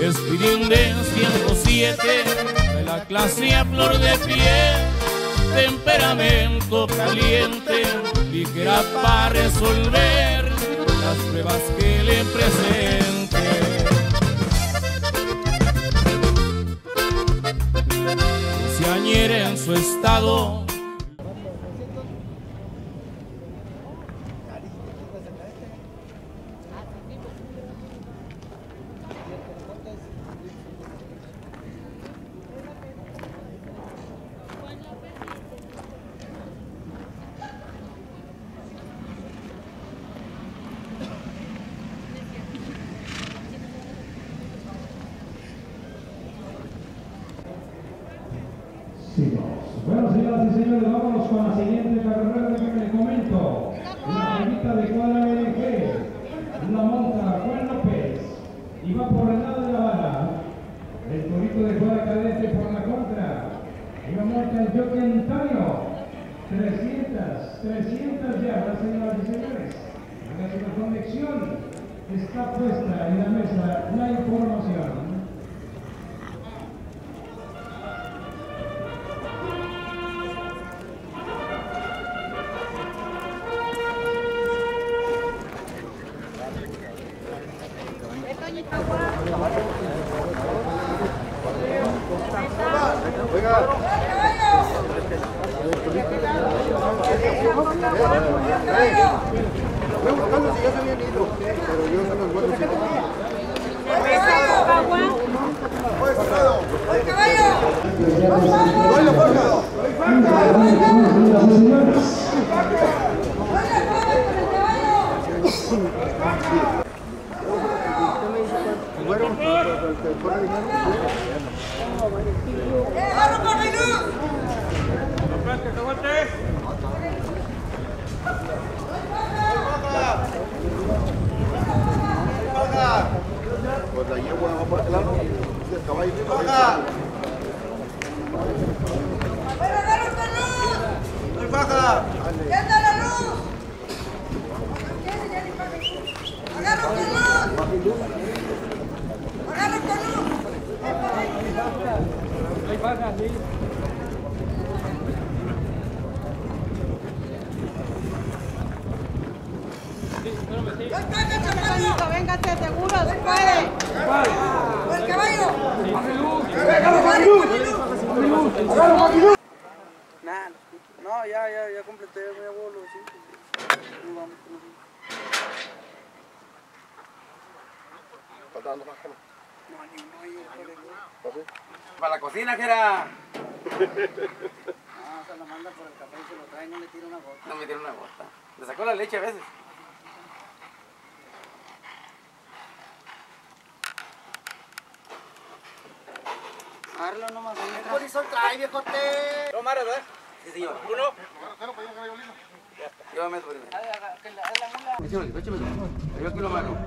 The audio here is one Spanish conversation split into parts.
Speeding de 107, de la clase a flor de piel, temperamento caliente, ligera para resolver las pruebas que le presente. Se añere en su estado. Bueno, señoras y señores, vámonos con la siguiente carrera que les comento. La primita de cuadra BDG, la monta Juan López y va por el lado de la bala. El torito de cuadra cadete por la contra. Y la monta el jockey Antonio. 300 yardas, señoras y señores. La conexión está puesta en la mesa la información. Voy buscando si ya se habían ido, pero yo se los vuelvo. Pues la yegua va por el lado, el caballo baja. Baja. ¡Ya está la luz! ¡Agarro con luz! ¡Agarro con luz! Ahí baja, sí. ¡Véngase, seguro, se puede! ¡El caballo! No, ya completé, me hago los 5. Faltando más, ¿no? No, ni uno ahí. Para la cocina, que era. No, se lo manda por el café y se lo trae, no le tira una gota. No me tiene una gota. Le sacó la leche a veces. Arlo nomás. ¡El corizón trae, viejote! ¿No, Mara, verdad? Sí, señor. ¿Uno? Yo me meto primero. Yo aquí lo mano.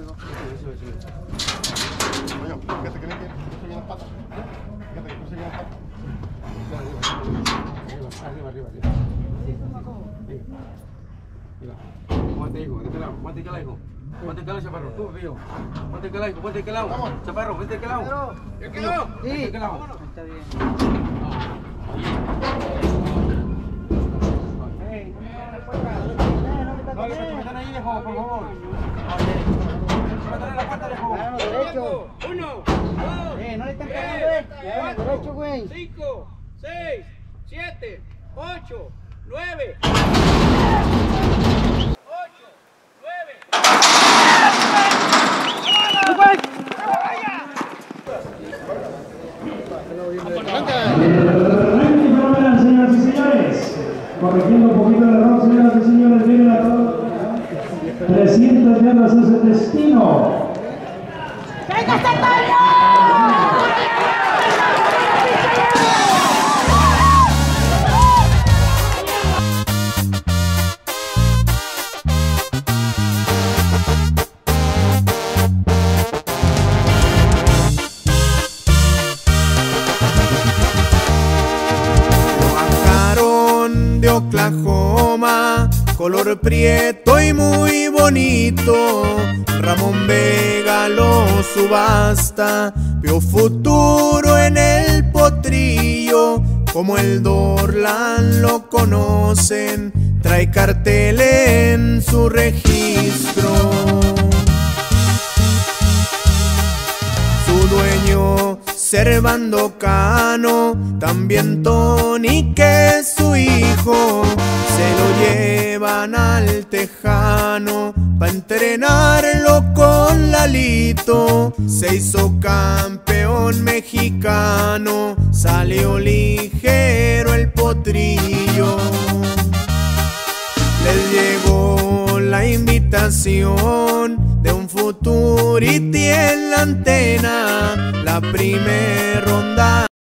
Oye, fíjate que no se vienen patas. Fíjate que no se vienen patas. Arriba. Ponte, hijo, de este lado. Ponte aquel lado, ponte aquel lado, chaparro. Tú, tío. Ponte aquel lado, chaparro. Ponte aquel lado. ¿Yo qué lado? Sí, aquel lado. está bien. No le metan ahí, viejo, por favor. Métale la puerta, viejo. Mano derecho. 1, 2, No le están pegando, Mano derecho, güey. 5, 6, 7, 8, 9. 8, 9. Señoras y señores, corrigiendo un poquito el error, señoras y señores, vienen a todos 300 yardas es el destino. ¡Venga, Satario! De Oklahoma, color prieto y muy bonito, Ramón Vega lo subasta, vio futuro en el potrillo, como el Dorlan lo conocen, trae cartel en su registro. Su dueño Servando Cano, también Tony, que es su hijo, se lo llevan al Tejano pa' entrenarlo con Lalito. Se hizo campeón mexicano, salió ligero el potrillo. Les llegó la invitación de un Futurity en la antena, la primer ronda.